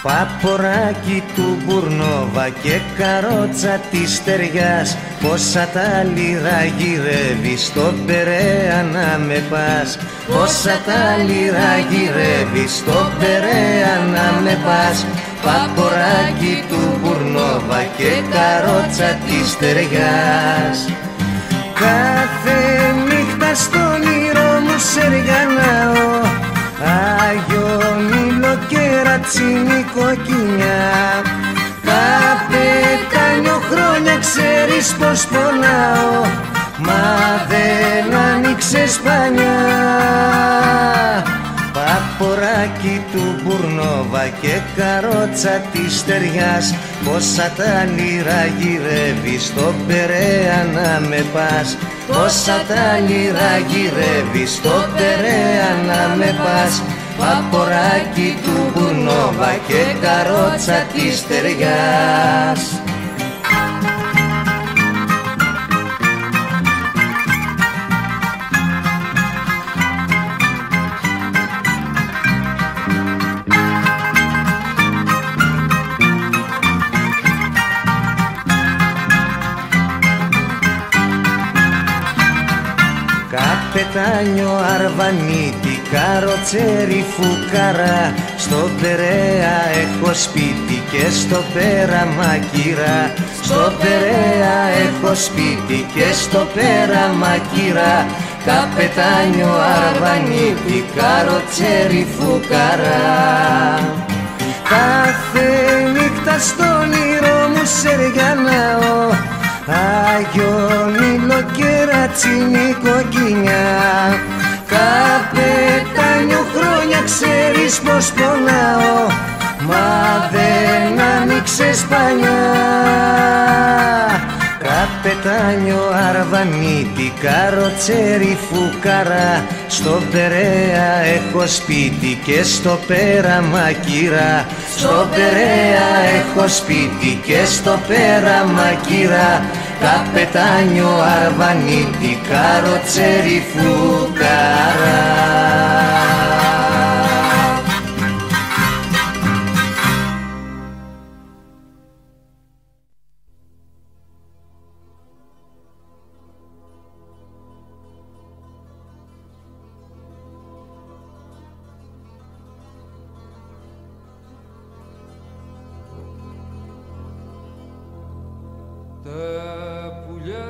Παποράκι του Μπουρνόβα και καρότσα της Στεριάς, πόσα τα λιρά γυρεύει στον Περαία να με πας. Πόσα τα λιρά γυρεύει στον Περαία να με πας. Παποράκι του Μπουρνόβα και καρότσα της Στεριάς. Κάθε νύχτα στον όνειρο μου σεργανάω, Άγιο Μήλο και ρατσίνη κοκκινιά. Καπετάνιο χρόνια ξέρεις πως πονάω, μα δεν άνοιξες πανιά. Παποράκι του Μπουρνόβα και καρότσα της Στεριάς, πόσα τα λιρά γυρεύει στον Περαία να με πας. Πόσα τα λιρά γυρεύει στον Περαία να με πας. Παποράκι του Μπουρνόβα και καρότσα της Στεριάς. Καπετάνιο Αρβανίτη, καροτσέρι φουκαρά, στον Περαία έχω σπίτι και στο Πέραμα κυρά. Στον Περαία έχω σπίτι και στο Πέραμα κυρά. Καπετάνιο Αρβανίτη, καροτσέρι φουκαρά. Κάθε νύχτα στον όνειρο μου σεργανάω, Άγιο Μήλο και ρατσίνη κοκκινιά. Καπετάνιο χρόνια ξέρεις πως πονάω, μα δεν άνοιξες πανιά. Καπετάνιο Αρβανίτη, καροτσέρι φουκαρά, στον Περαία έχω σπίτι και στο Πέραμα κυρά. Στον Περαία έχω σπίτι και στο Πέραμα κυρά. Καπετάνιο Αρβανίτη, καροτσέρι φουκαρά. Τα πουλιά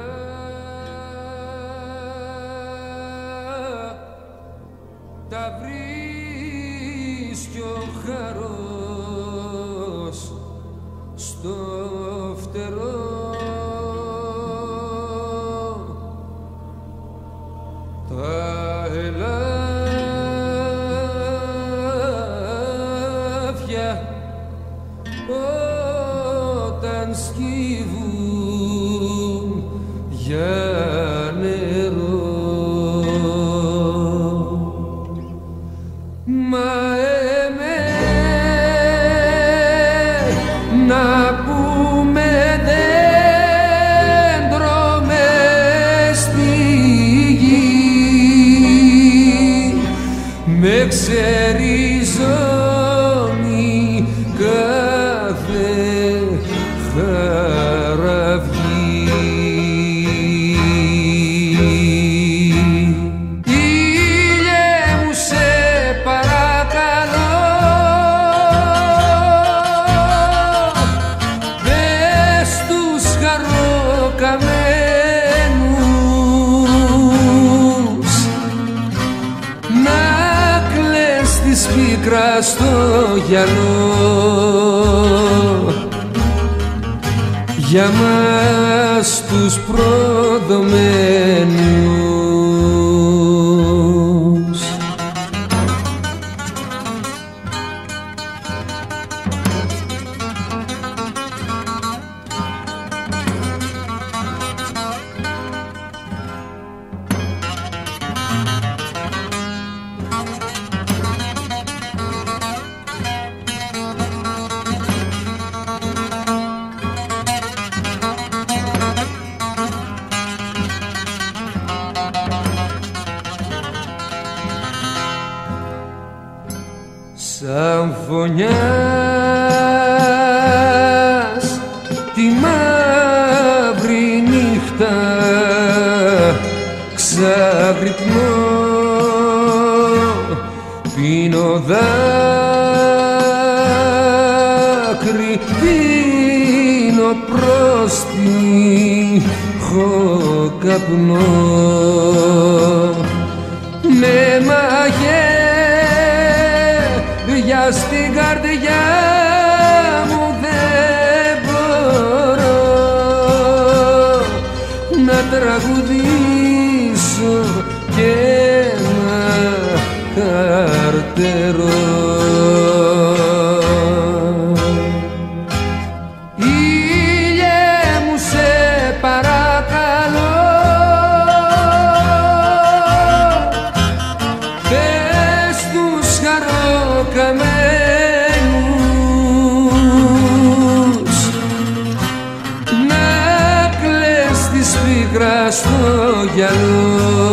τα βρίσκει ο χαρός στο φτερό. Τα ελάφια όταν σκύβουν για νερό, μα να πούμε δέντρο μες στη γη, με ξεριζώνει κάθε χαραυγή. Ήλιε μου σε παρακαλώ, πες τους χαροκαμένους να κλαις της πίκρας στο γυαλό για μας τους προδομένους. Σαν φωνιά πίνω δάκρυ, πίνω πρόστιχο καπνό, με μαγεία στην καρδιά μου δεν μπορώ να τραγουδήσω και να καρτερώ. Ήλιε μου σε παρακαλώ, πες τους χαροκαμένους να κλαις της πίκρας στο γυαλό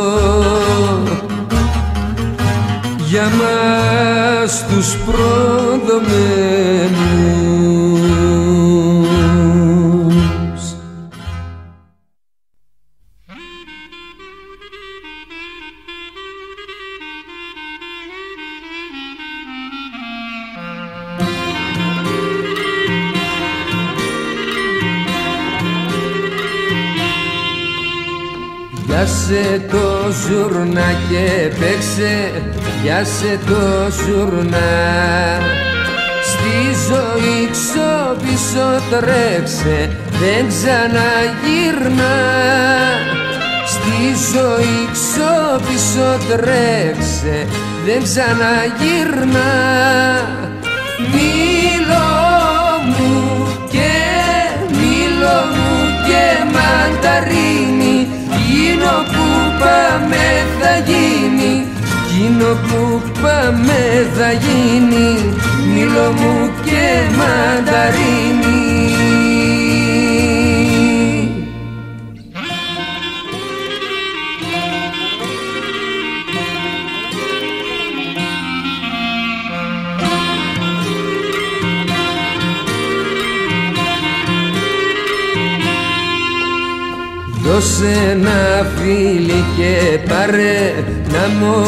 για μας τους προδομένους. Πιάσε το ζουρνά και παίξε, πιάσε το ζουρνά. Στη ζωή ξοπίσω τρέξε, δεν ξαναγύρνα. Στη ζωή ξοπίσω τρέξε, δεν ξαναγύρνα. Μήλο μου και μανταρίνι, εκείνο που πάμε θα γίνει, εκείνο που πάμε θα γίνει, μήλο μου και μανταρίνι. Δώσε ένα φίλι και πάρε να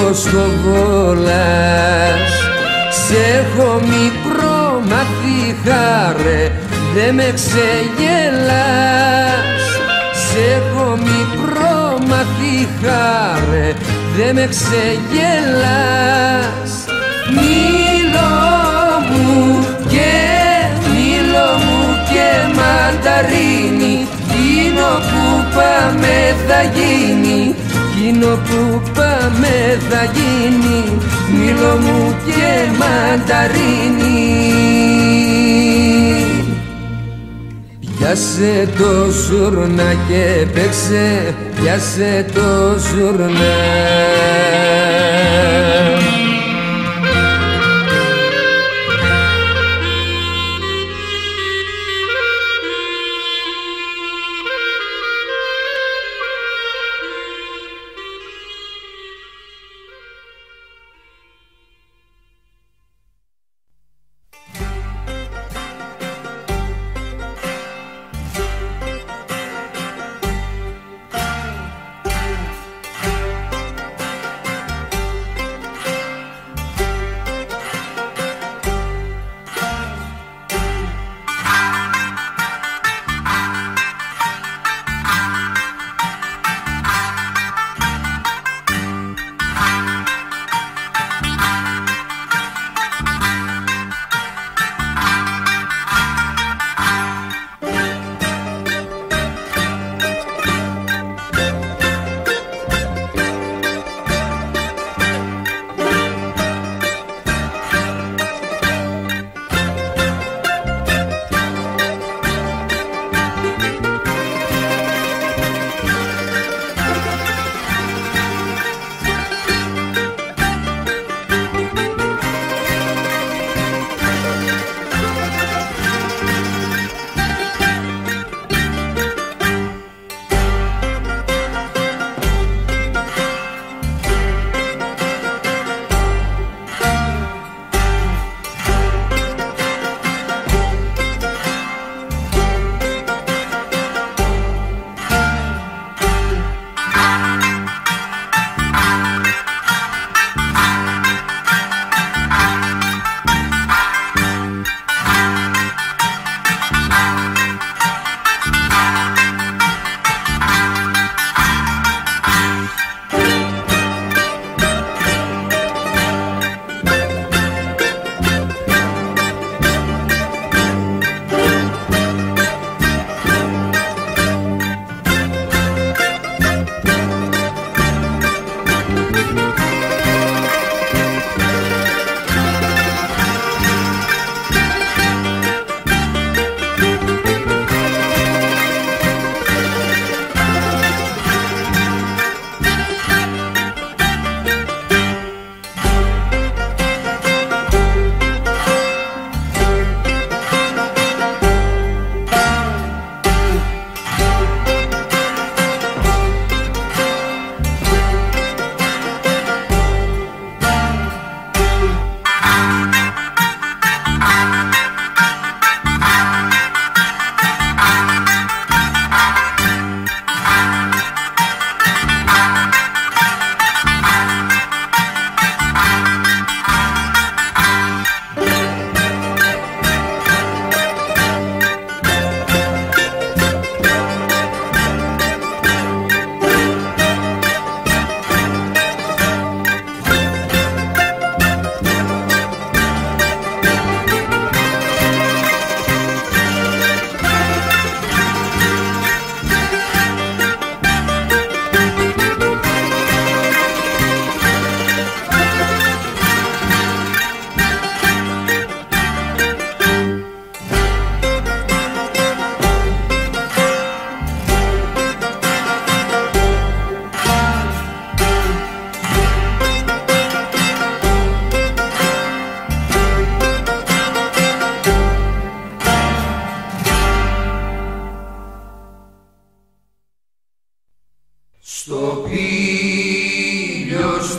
μοσχοβόλας. Σ' έχω μικρό μαθή χάρε, δε με ξεγελάς. Σ' έχω μικρό μαθή χάρε, δε με ξεγελάς. Μήλο μου και μανταρίνι, εκείνο που πάμε θα γίνει, εκείνο που πάμε θα γίνει, μήλο μου και μανταρίνι. Πιάσε το ζουρνά και παίξε, πιάσε το ζουρνά.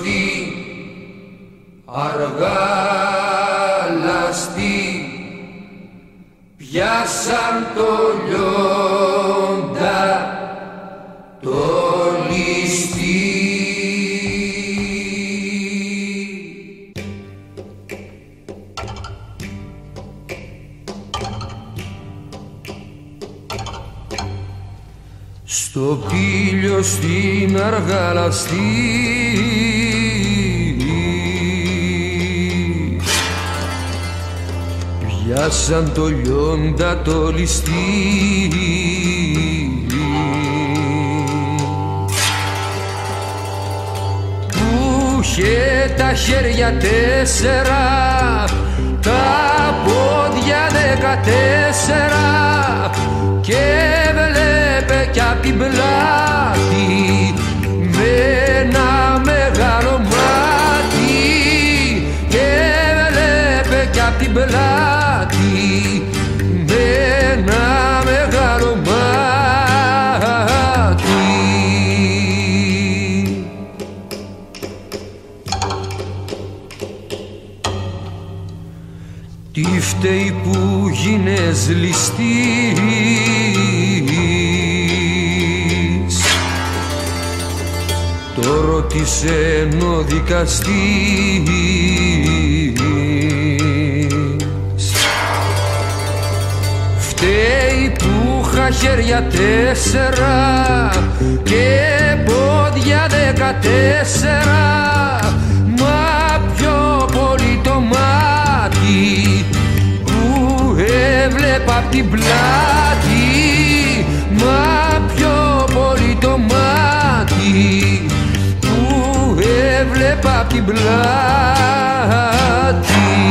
χιλιοστή αργά λαστή πιάσαν το λιόντα το ληστή. Στο πήλιο στην αργαλαστή πιάσαν το λιόντα το ληστή. Που είχε τα χέρια 4, τα πόδια 14 και βλέπε κι απ' την πλάτη με ένα μεγάλο μάτι και βλέπε κι απ' την πλάτη με ένα μεγάλο μάτι. Τι φταίει που γίνες ληστής, το ρώτησε ο δικαστής. Φταίει που είχα χέρια 4 και πόδια 14, μα πιο πολύ το μάτι που έβλεπα απ' την πλάτη, μα πιο πολύ το μάτι που έβλεπα απ' την πλάτη.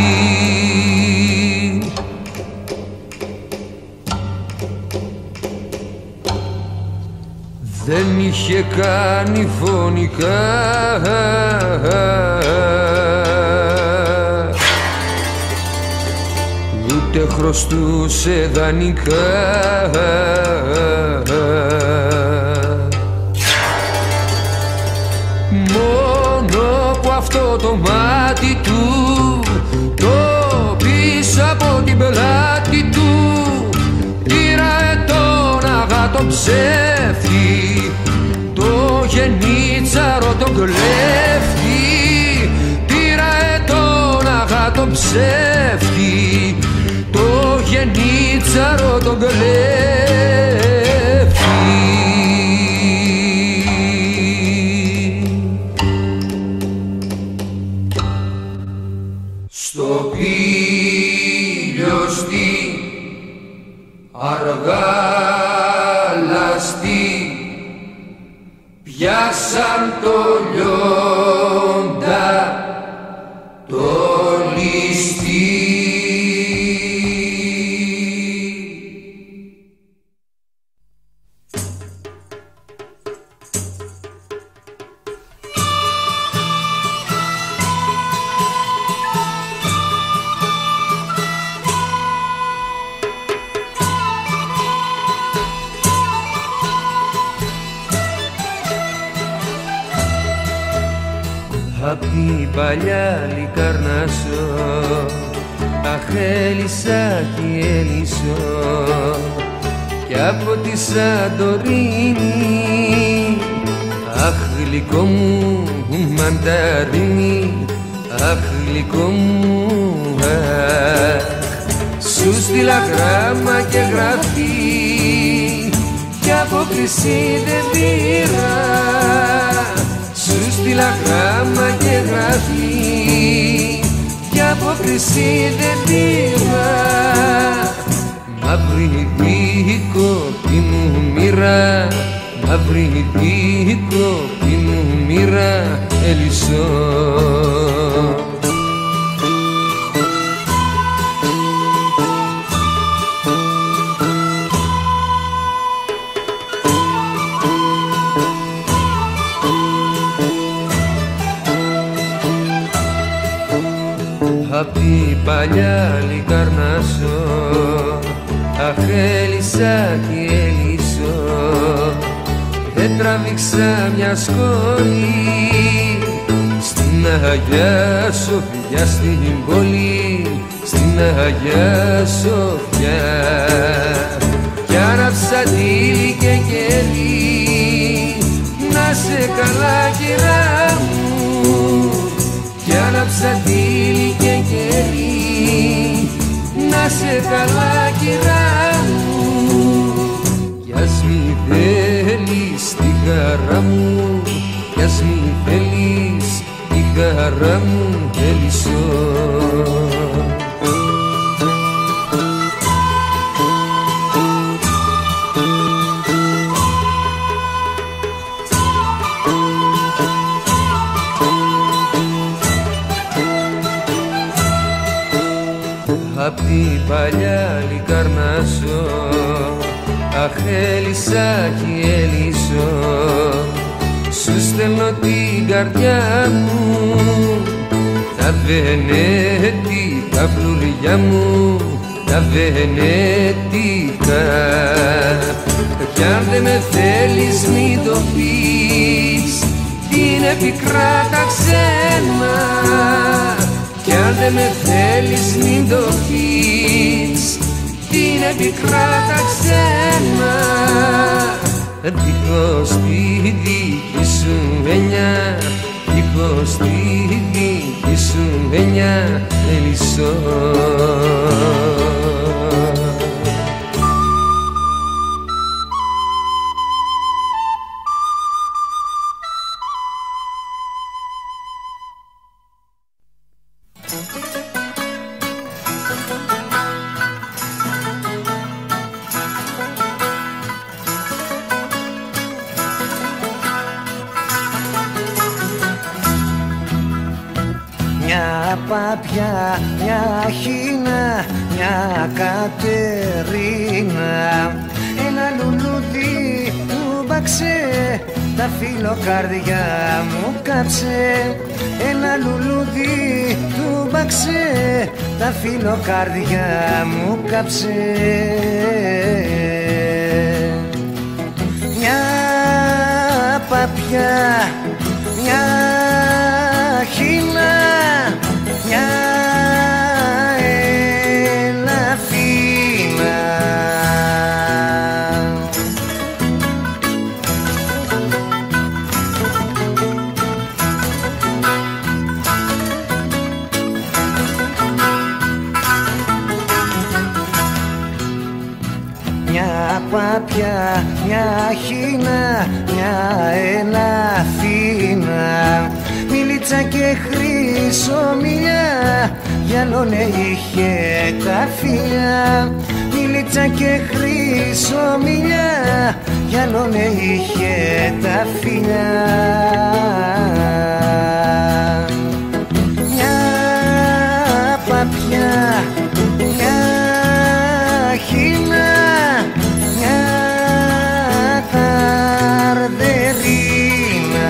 Δεν είχε κάνει φωνικά, ούτε χρωστούσε δανεικά. Μόνο που αυτό το μάτι του, το πίσω από την πλάτη του, πήρε τον αγάτο ψεύτη, το γενίτσαρο τον κλέφτη. Πήρε τον αγάτο ψεύτη, το γενίτσαρο τον κλέφτη. Στο πήλιο στη αργά λαστή πιάσαν το λιόντα το ληστή. Απ' την παλιά Λικαρνάσο, αχ έλυσα κι έλυσω, κι από τη Σαντορίνη, αχ γλυκό μου μανταρίνι, αχ γλυκό μου, αχ. Σου στείλα γράμμα και γραφή, κι απόκριση δεν πήρα. Σου στείλα γράμμα και γραφή, κι απόκριση δεν πήρα. Μαύρη δίκοπη μου μοίρα, μαύρη δίκοπη μου μοίρα, έλυσω. Απ' την παλιά Λικαρνάσο, αχ έλυσα κι έλυσω, δεν τραβήξα μια σκόνη Αγία Σοφιά στην πόλη, στην Αγία Σοφιά, κι άναψα τύλη και κερί, να σε καλά κυρά μου, κι άναψα τύλη και κερί, να σε καλά κυρά μου, κι ας μη θέλεις τη χαρά μου, κι ας μη θέλεις τη χαρά μου θέλησω. Απ' την παλιά Λικαρνάσο, αχ έλυσα κι έλυσω, σου στέλνω την καρδιά μου, τα βενετικά φλουριά μου, τα βενετικά. Κι αν δεν με θέλεις μην το πεις, είναι πικρά τα ξένα. Κι αν δεν με θέλεις μην το πεις, είναι πικρά τα ξένα. Δίχως τη δική σου έννοια, δίχως τη δική σου έννοια έλυσω. Μια πάπια, μια χίνα, μια Κατερίνα, ένα λουλούδι του μπαξέ, τα φιλοκάρδια μου κάψε. Ένα λουλούδι του μπαξέ, τα φιλοκάρδια μου κάψε. Μια πάπια, μια χίνα, μια ελαφίνα. Μια πάπια, μια χίνα, μια ελαφίνα, μιλίτσα και χρυσομιλιά, γυαλώνε είχε τα φιλιά. Μιλίτσα και χρυσομιλιά, γυαλώνε είχε τα φιλιά. Μια παπιά, μια χίνα, μια καρδερίνα.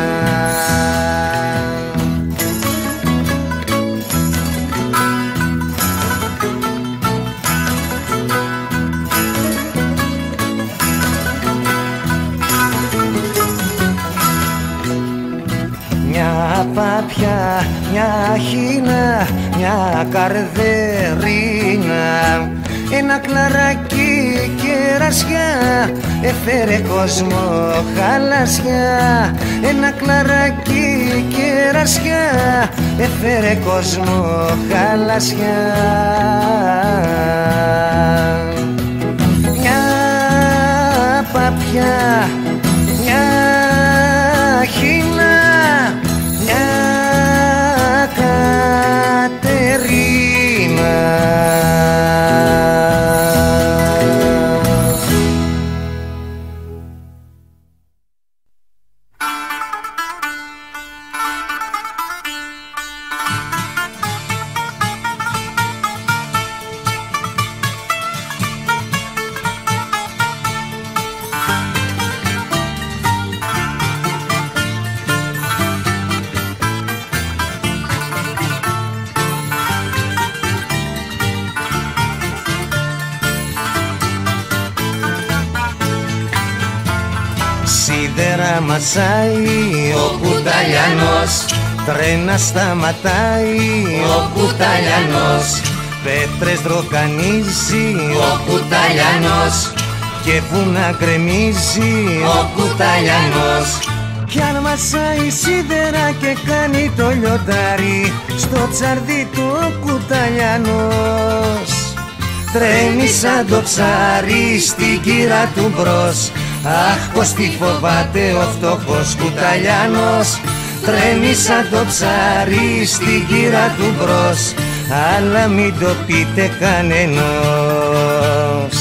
Μια πάπια, μια χίνα, μια καρδερίνα, ένα κλαράκι κερασιά έφερε κόσμο χαλασιά. Ένα κλαράκι κερασιά έφερε κόσμο χαλασιά. Μια πάπια, μια χίνα, μια Κατερίνα. Σίδερα μασάει ο κουταλιανός, Τρένα σταματάει ο Κουταλιανός, πέτρες δροκανίζει ο Κουταλιανός και βουνά γκρεμίζει ο Κουταλιανός. Κι αν μασάει σίδερα και κάνει το λιοντάρι, στο τσαρδί του ο Κουταλιανός. Τρέμει σαν το ψάρι στην κύρα του μπρος, αχ πως τι φοβάται ο φτωχός Κουταλιανός. Τρέμει σαν το ψάρι στην κύρα του μπρος, αλλά μην το πείτε κανενός.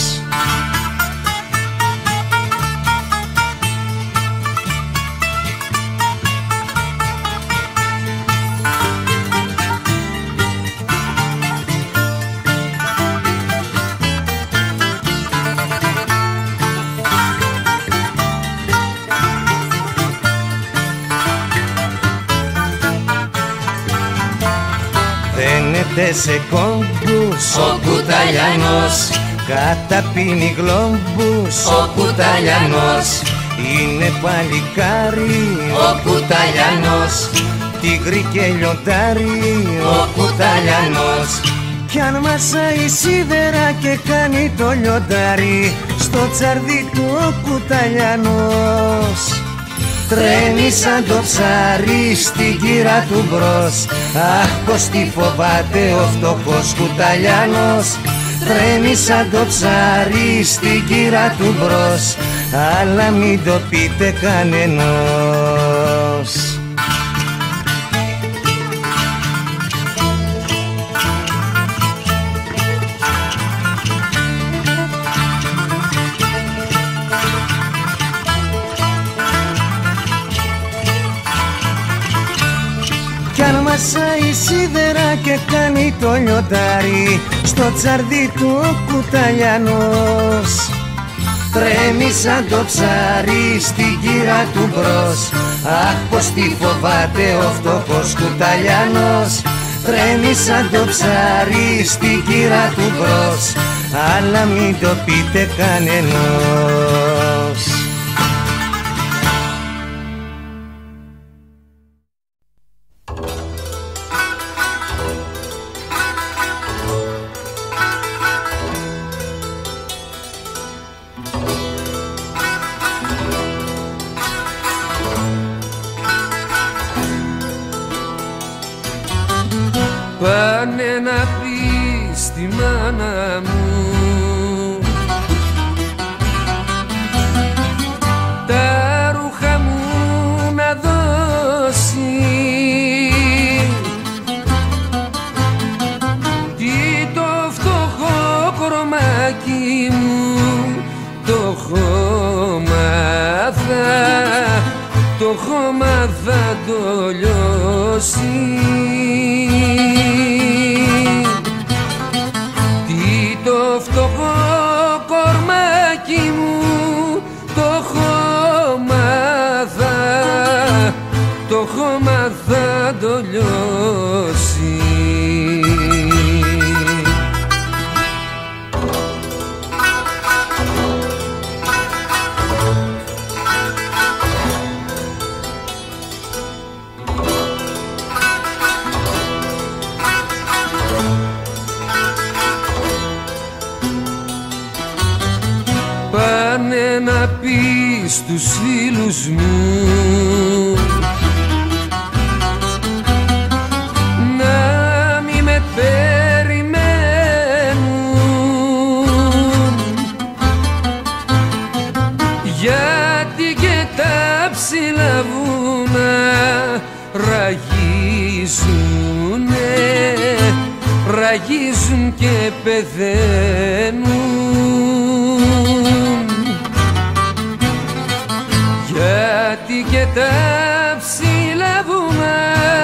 Δένεται σε κόμπους ο Κουταλιανός, καταπίνει γλόμπους ο Κουταλιανός. Είναι παλικάρι ο Κουταλιανός, τίγρη και λιοντάρι ο Κουταλιανός. Κι αν μασάει σίδερα και κάνει το λιοντάρι, στο τσαρδί του ο Κουταλιανός. Τρέμει σαν το ψάρι στην κύρα του μπρος, αχ πως τι φοβάται ο φτωχός Κουταλιανός. Τρέμει σαν το ψάρι στην κύρα του μπρος, αλλά μην το πείτε κανενός. Κι αν μασάει σίδερα και κάνει το λιοντάρι, στο τσαρδί του ο Κουταλιανός. Τρέμει σαν το ψάρι στην κύρα του μπρος, αχ πως τι φοβάται ο φτωχός Κουταλιανός. Τρέμει σαν το ψάρι στην κύρα του μπρος, αλλά μην το πείτε κανενός. Πάνε να πει στη μάνα μου τα ρούχα μου να δώσει, τι το φτωχό κορμάκι μου το χώμα θα το λιώσει. Τι το φτωχό κορμάκι μου το χώμα θα το λιώσει. Πάνε να πει στους φίλους μου να μη με περιμένουν, γιατί και τα ψηλά βουνά ραγίζουν και πεθαίνουν, γιατί και τα ψηλά βουνά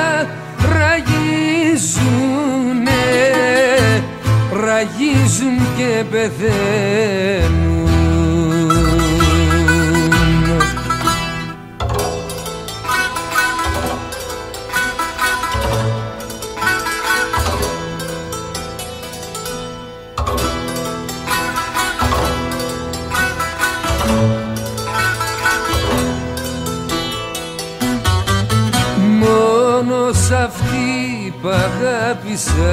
ραγίζουν και πεθαίνουν. Μόνος είπα αγάπησα.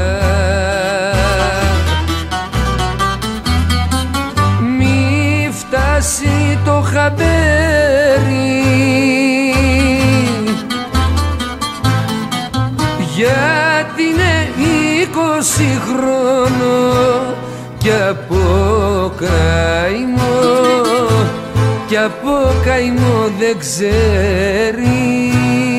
Μη φτάσει το χαμπέρι, γιατί είναι 20 χρόνο κι από καημό, κι από καημό δεν ξέρει.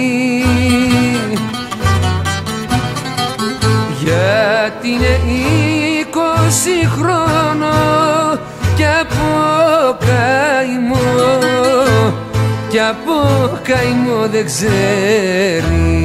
Γιατί είναι 20 χρόνο κι από καημό, κι από καημό δεν ξέρει.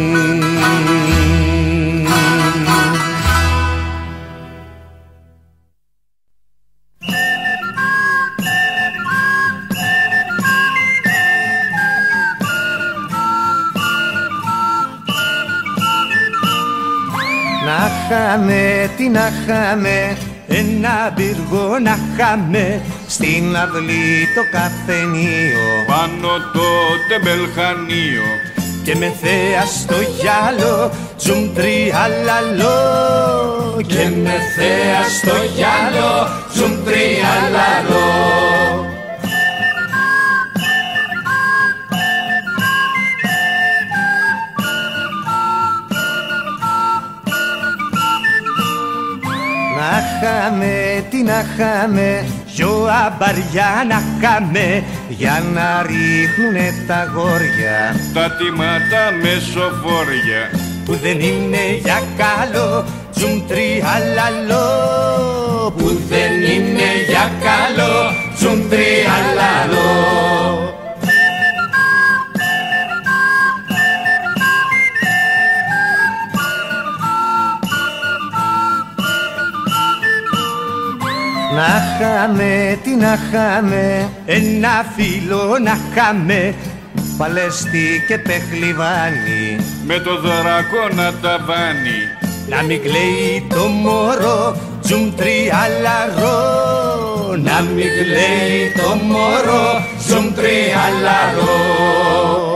Να χάμε, τι να χάμε, ένα πύργο να χάμε, στην αυλή το καφενείο, πάνω το τεμπελχανείο, και με θέα στο γυάλο, τζουμπτριαλαλό, και με θέα στο γυάλο, τζουμπτριαλαλό. Να χάμε, τι να χάμε, δυο αμπαριά να χάμε, για να ρίχνουνε τα αγόρια τα τιμάτα μεσοφόρια, που δεν είναι για καλό, τζουμπτριαλαλό, που δεν είναι για καλό, τζουμπτριαλαλό. Να χάμε, τι να χάμε, ένα φίλο να χάμε, Παλαιστή και Πεχλιβάνι, με το δωράκο να ταβάνει. να μην κλαίει το μωρό, τζουμπτριαλαρό, να μην κλαίει το μωρό, τζουμπτριαλαρό.